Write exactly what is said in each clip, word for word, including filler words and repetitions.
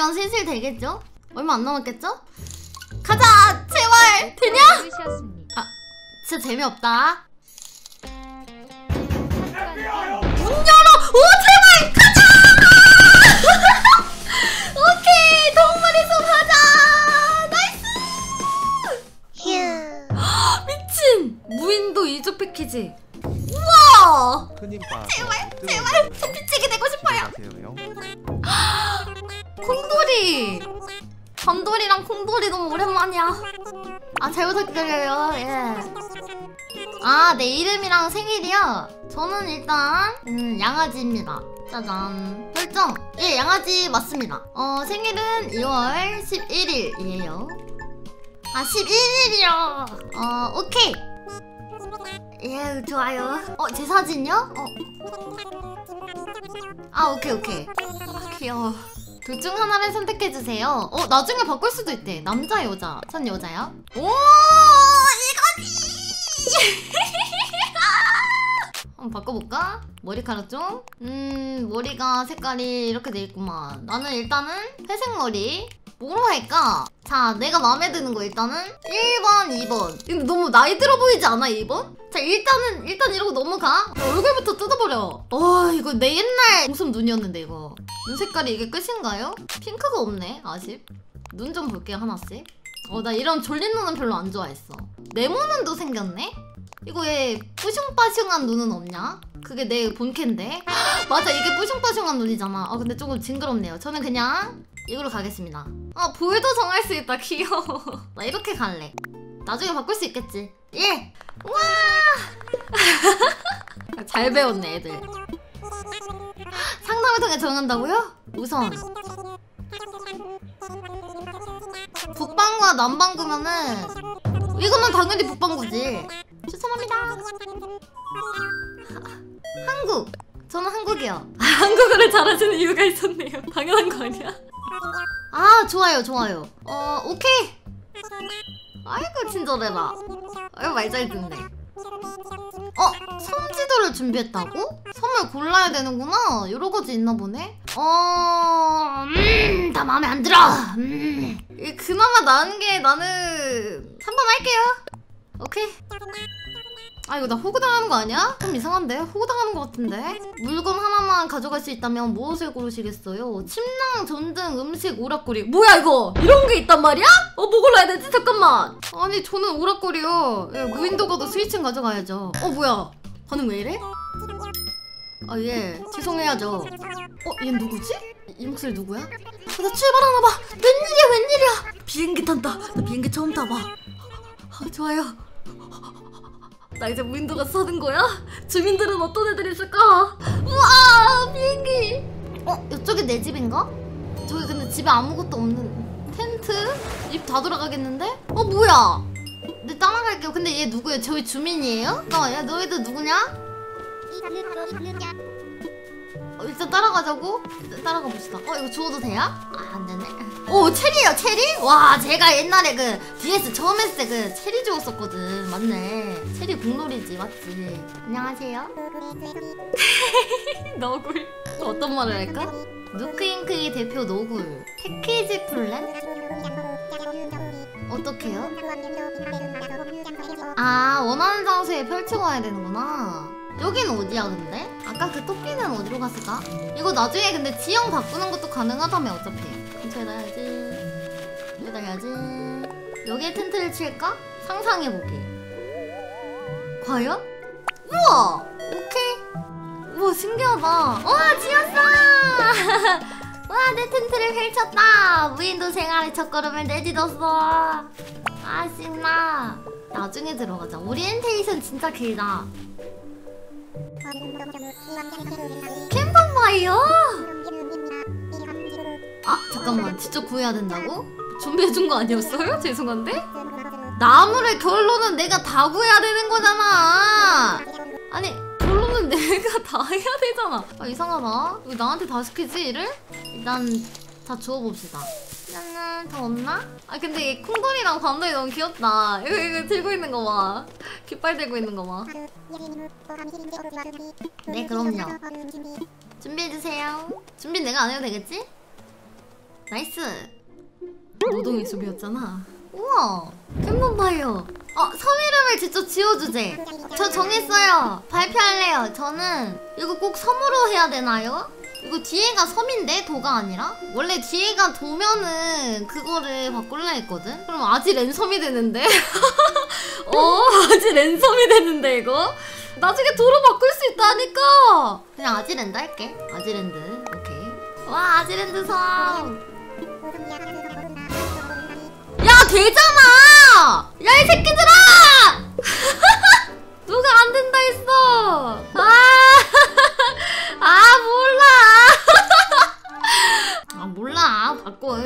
만들면 슬슬 되겠죠? 얼마 안 남았겠죠? 가자! 제발! 되냐? 아, 진짜 재미없다. 문 열어! 오, 제발! 가자! 오케이! 동물의 숲 가자! 나이스! 휴. 미친! 무인도 이주 패키지. 우와! 제발! 제발! 소피치기 되고 싶어요! 콩돌이! 밤돌이랑 콩돌이 너무 오랜만이야. 아, 잘 부탁드려요. 예. 아, 내 이름이랑 생일이요? 저는 일단 음, 양아지입니다. 짜잔. 결정! 예, 양아지 맞습니다. 어, 생일은 이월 십일일이에요. 아, 십일일이요! 어, 오케이! 예, 좋아요. 어, 제 사진요? 어. 아, 오케이, 오케이. 아, 귀여워. 둘 중 하나를 선택해주세요. 어, 나중에 바꿀 수도 있대. 남자, 여자. 전 여자야. 오, 이거지! 한번 바꿔볼까? 머리카락 좀? 음, 머리가 색깔이 이렇게 돼있구만. 나는 일단은 회색 머리. 뭐로 할까? 자, 내가 마음에 드는 거 일단은 일 번, 이 번. 근데 너무 나이 들어 보이지 않아, 이 번? 자, 일단은 일단 이러고 넘어가. 얼굴부터 뜯어버려. 어, 이거 내 옛날 웃음 눈이었는데 이거. 눈 색깔이 이게 끝인가요? 핑크가 없네, 아쉽. 눈 좀 볼게요, 하나씩. 어, 나 이런 졸린 눈은 별로 안 좋아했어. 네모 눈도 생겼네? 이거 왜 뿌숑빠숑한 눈은 없냐? 그게 내 본캐인데? 맞아, 이게 뿌숑빠숑한 눈이잖아. 아, 근데 조금 징그럽네요. 저는 그냥 이걸로 가겠습니다. 아, 볼도 정할 수 있다. 귀여워. 나 이렇게 갈래. 나중에 바꿀 수 있겠지. 예! 와! 잘 배웠네, 애들. 상담을 통해 정한다고요? 우선 북방구와 남방구면은 이거는 당연히 북방구지. 추천합니다. 한국! 저는 한국이요. 한국어를 잘하시는 이유가 있었네요. 당연한 거 아니야? 아, 좋아요, 좋아요. 어, 오케이. 아이고, 친절해라. 아이고, 말 잘 듣네. 어, 섬지도를 준비했다고? 섬을 골라야 되는구나. 여러 가지 있나 보네. 어, 음, 다 마음에 안 들어. 음, 그나마 나은 게 나는 삼 번 할게요. 오케이. 아, 이거 나 호구당하는 거 아니야? 좀 이상한데? 호구당하는 거 같은데? 물건 하나만 가져갈 수 있다면 무엇을 고르시겠어요? 침낭, 전등, 음식, 오락거리. 뭐야 이거? 이런 게 있단 말이야? 어, 뭐 골라야 되지? 잠깐만. 아니, 저는 오락거리요. 예, 무인도 가도 스위칭 가져가야죠. 어, 뭐야? 반응 왜 이래? 아, 예. 죄송해야죠. 어, 얘 누구지? 이 목소리 누구야? 어, 나 출발하나봐. 웬일이야, 웬일이야. 비행기 탄다. 나 비행기 처음 타봐. 아, 좋아요. 나 이제 무인도 가서 사는 거야? 주민들은 어떤 애들이 있을까? 우와, 비행기. 어, 이쪽이 내 집인가? 저기 근데 집에 아무것도 없는 텐트? 입 다 돌아가겠는데? 어, 뭐야? 네, 따라갈게요. 근데 얘 누구예요? 저희 주민이에요? 어, 야, 너희들 누구냐? 어, 일단 따라가자고? 일단 따라가 봅시다. 어, 이거 주워도 돼요? 아, 안 되네. 오, 체리요, 체리? 와, 제가 옛날에 그 디에스 처음 했을 때 그 체리 주웠었거든. 맞네. 체리 공놀이지, 맞지? 안녕하세요. 너굴. 어떤 말을 할까? 누크잉크의 대표 너굴. 패키지 플랜? 어떡해요? 아, 원하는 장소에 펼치고 와야 되는구나. 여긴 어디야 근데? 아까 그 토끼는 어디로 갔을까? 이거 나중에 근데 지형 바꾸는 것도 가능하다며 어차피. 근처에다 해야지. 여기다 해야지. 여기에 텐트를 칠까? 상상해보기. 과연? 우와! 오케이. 우와, 신기하다. 와, 지었어! 와, 내 텐트를 펼쳤다. 무인도 생활의 첫걸음을 내딛었어. 아, 신나. 나중에 들어가자. 오리엔테이션 진짜 길다. 캠프파이어? 아, 잠깐만. 직접 구해야 된다고? 준비해준 거 아니었어요? 죄송한데? 나무를 결론은 내가 다 구해야 되는 거잖아. 아니, 결론은 내가 다 해야 되잖아. 아, 이상하다. 왜 나한테 다 시키지, 일을? 일단 다 주워봅시다. 짜잔, 더 없나? 아, 근데 이 콩돌이랑 밤돌이 너무 귀엽다. 이거, 이거 들고 있는 거 봐. 깃발 들고 있는 거 봐. 네, 그럼요. 준비해주세요. 준비 내가 안 해도 되겠지? 나이스. 노동의 숲이었잖아. 우와 캠본파이어. 어 섬 이름을 직접 지어주재. 저 정했어요. 발표할래요. 저는 이거 꼭 섬으로 해야 되나요? 이거 뒤에가 섬인데 도가 아니라? 원래 뒤에가 도면은 그거를 바꿀라 했거든? 그럼 아지랜섬이 되는데? 어 아지 랜섬이 되는데 이거? 나중에 도로 바꿀 수 있다니까. 그냥 아지랜드 할게. 아지랜드. 오케이. 와 아지랜드 섬. 야 되잖아. 야 이 새끼들아. 누가 안 된다 했어. 아, 아 몰라. 아 몰라 바꿔.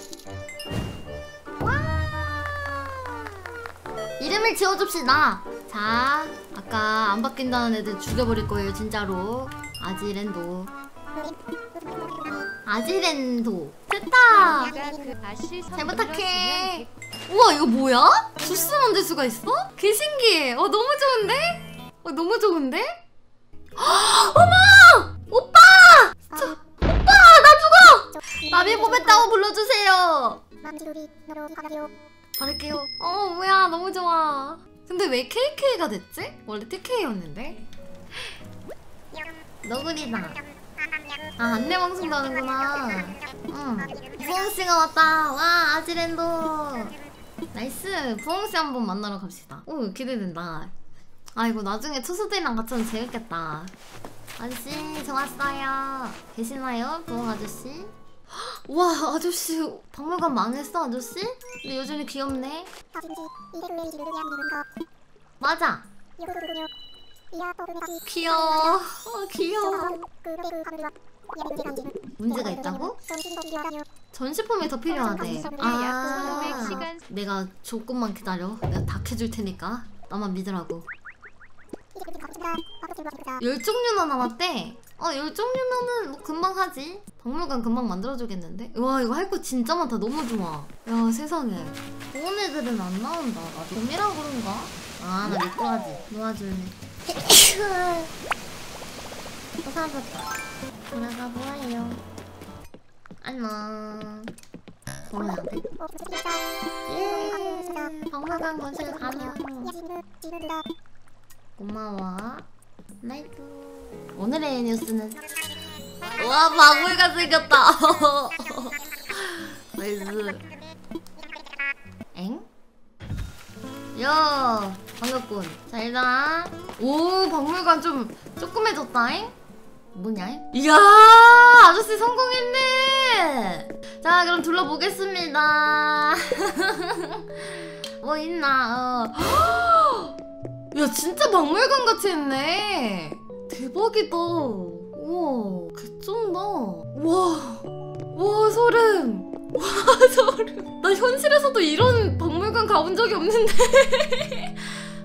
이름을 지어줍시다. 자, 아까 안 바뀐다는 애들 죽여버릴 거예요, 진짜로. 아지랜도. 아지랜도. 됐다. 잘 부탁해. 우와, 이거 뭐야? 주스 만들 수가 있어? 개 신기해. 어, 너무 좋은데? 어, 너무 좋은데? 헉, 어머! 오빠! 저, 오빠! 나 죽어! 나비 뽑았다고 불러주세요. 바를게요. 어 뭐야 너무 좋아. 근데 왜 케이케이가 됐지? 원래 티케이였는데? 너구리다. 아 안내방송도 하는구나. 응. 부엉씨가 왔다. 와 아지랜도. 나이스. 부엉씨 한번 만나러 갑시다. 오 기대된다. 아 이거 나중에 투수들이랑 같이 하면 재밌겠다. 아저씨 저 왔어요. 계시나요? 부엉 아저씨? 와 아저씨 박물관 망했어 아저씨? 근데 여전히 귀엽네. 맞아. 귀여워. 어, 귀여워. 문제가 있다고? 전시품이 더 필요하대. 아 내가 조금만 기다려. 내가 다 캐줄 테니까 나만 믿으라고. 열 종류나 남았대. 어, 열 종류면은 뭐 금방 하지. 박물관 금방 만들어주겠는데? 와 이거 할 거 진짜 많다. 너무 좋아. 야 세상에 좋은 애들은 안 나온다. 나 봄이라 그런가? 아 나 미끄러지. 놓아줄래. 또 사라졌다. 돌아가 보아요. 안녕. 걸어야 돼. 예 박물관 건설 가면. 고마워. 나이트. 오늘의 뉴스는 와 박물관 생겼다. 나이스. 엥? 야 반갑군. 자 일단 오 박물관 좀 조그매졌다잉? 뭐냐? 이야 아저씨 성공했네. 자 그럼 둘러보겠습니다. 뭐 있나? 어. 야 진짜 박물관 같이 했네. 대박이다. 우와 개쩐다. 와, 와 소름. 와 소름. 나 현실에서도 이런 박물관 가본 적이 없는데.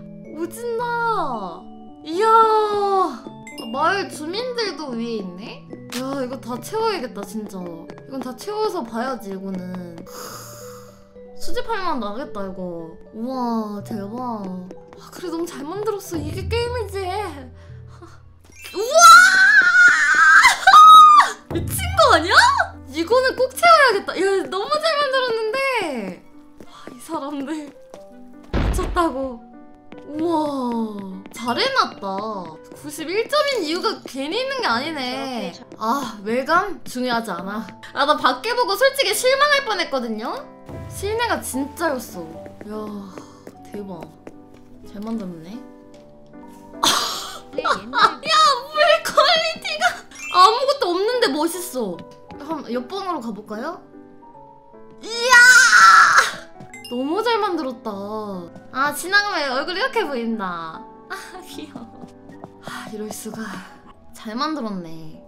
오진다. 이야 마을 주민들도 위에 있네. 야 이거 다 채워야겠다 진짜. 이건 다 채워서 봐야지 이거는. 수집할만 나겠다 이거. 우와 대박. 와 그래 너무 잘 만들었어. 이게 게임이지. 우와 미친 거 아니야? 이거는 꼭 채워야겠다. 야 너무 잘 만들었는데. 와, 이 사람들 미쳤다고. 우와 잘 해놨다. 구십일 점인 이유가 괜히 있는 게 아니네. 아 외관 중요하지 않아. 아 나 밖에 보고 솔직히 실망할 뻔했거든요. 실내가 진짜였어. 야 대박. 잘 만들었네. 야 물 퀄리티가 아무것도 없는데 멋있어. 한 몇 번으로 가볼까요? 이야 너무 잘 만들었다. 아 지나가면 얼굴이 이렇게 보인다. 아 귀여워. 아 이럴수가. 잘 만들었네.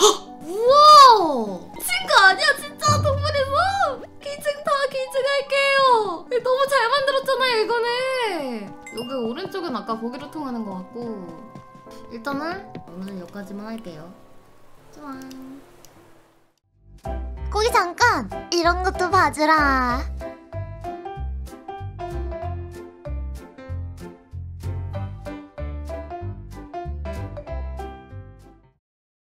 우와 미친 거 아니야 진짜. 동물에서 기증 다 기증할게요. 너무 잘 만들었잖아요 이거는. 여기 오른쪽은 아까 거기로 통하는 것 같고. 일단은 오늘 여기까지만 할게요. 좋아. 거기 잠깐! 이런 것도 봐주라.